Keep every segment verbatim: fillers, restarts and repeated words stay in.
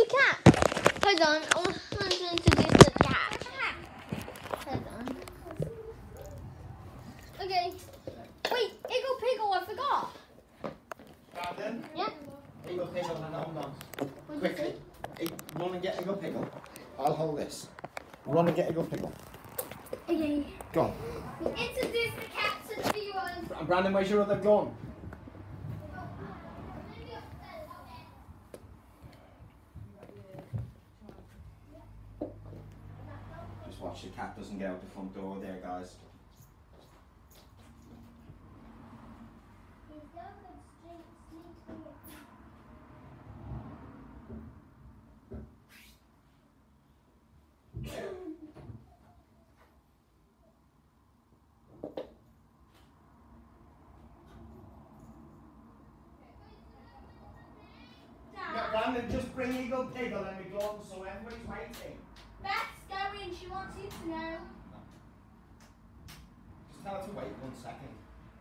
cat. Hold on, I want to introduce the cat. Hold on. Okay. Wait, Eagle Piggle, I forgot. Brandon? Yeah? Eagle Piggle and hold on. What did you Quickly. say? E- Run and get Eagle Piggle. I'll hold this. Run and get Eagle Piggle. Okay. Go on. Introduce the cat to the viewers. And Brandon, where's your other gun? Just watch the cat doesn't get out the front door there, guys. Brandon, just bring Eagle Piggle and we go so everybody's waiting. Beth's going, she wants you to know. Just tell her to wait one second.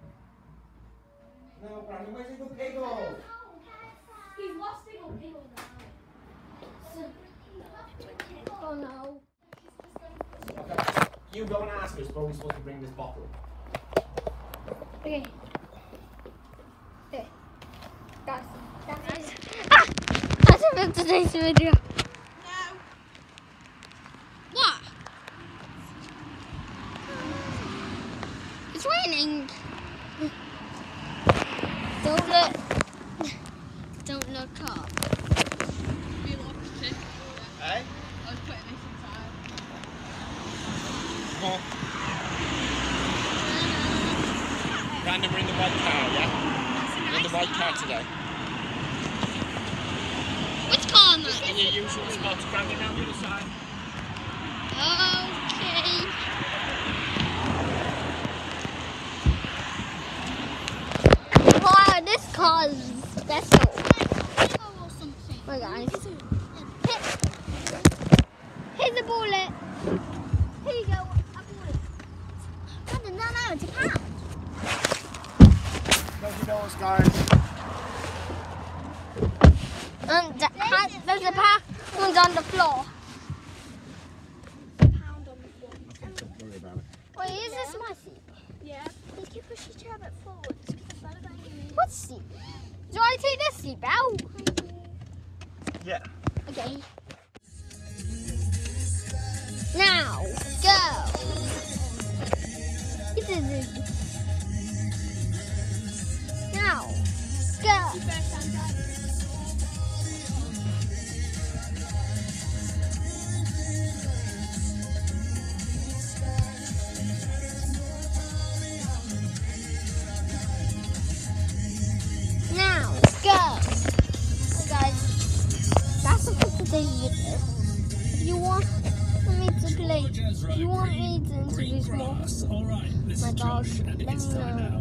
No, Brandon, where's Eagle Piggle? He's lost Eagle Piggle now. Oh no. Okay. You go and ask us, but we're supposed to bring this bottle. Okay. Okay. Guys, that's it. Ah! That's it for today's video. No. What? It's raining. Don't look. Don't look up. We locked it. Hey? I was putting this inside. Come on. Brandon, we're in the white car, yeah? We're in the white car today. Which car, man? In your usual spots, Brandon, down the other side. Okay. Wow, this car is special. Or something. Right, guys. Here's a bullet. Here you go, a bullet. No, no, no, it's a cat. Close your doors, guys. And the hat, there's a pack one's on the floor. Pound on the floor. Don't worry about it. Wait, is this my seat? Yeah. Did you push your chair a bit forward? Because the fella banging me. What seat? Do I take this seat belt? Yeah. Okay. Now, go. This is it. Now, go. First time driving. Now, go. Hey guys, that's it for today's video. If you want me to play, if you want me to introduce more my dog, let me know.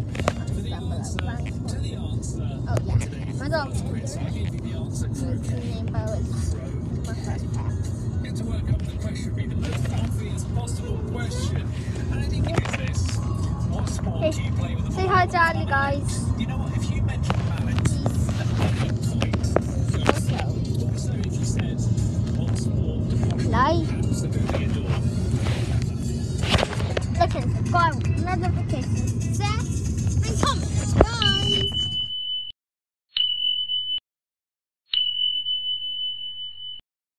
Oh yeah, my dog is named Bo. It's my first pet. Get to work up the question be the most obvious possible question. And I think it is this. What sport Hey, do you play with a say ball? hi to Ali, guys. You know what, if you mentioned Alex, Also, also if you said what sport like, absolutely adore. look and subscribe, notifications.